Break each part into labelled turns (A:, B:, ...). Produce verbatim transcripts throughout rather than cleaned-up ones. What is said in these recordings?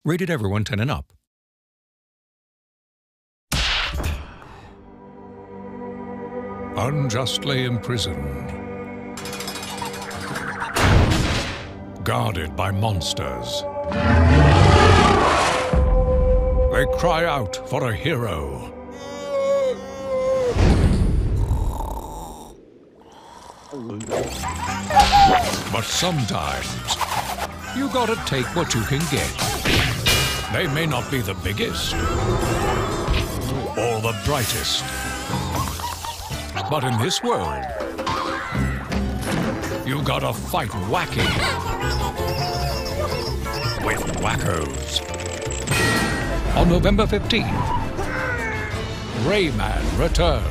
A: Rated everyone ten and up. Unjustly imprisoned. Guarded by monsters. They cry out for a hero. But sometimes, you gotta take what you can get. They may not be the biggest or the brightest, but in this world, you gotta fight wacky with wackos. On November fifteenth, Rayman returns.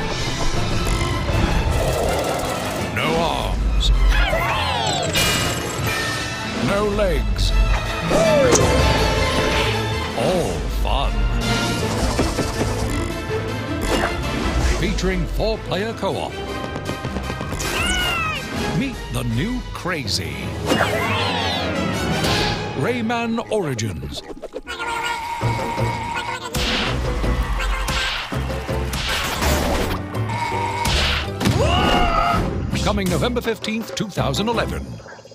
A: No arms. No legs. All fun. Featuring four-player co-op. Meet the new crazy. Rayman Origins. Coming November fifteenth, two thousand eleven.